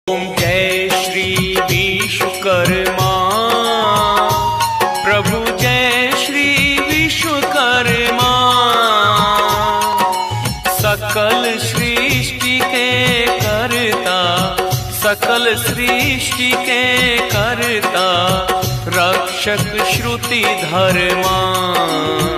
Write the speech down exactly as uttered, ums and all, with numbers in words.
ओम जय श्री विश्वकर्मा प्रभु, जय श्री विश्वकर्मा। सकल सृष्टि के करता, सकल सृष्टि के करता, रक्षक श्रुति धर्मा।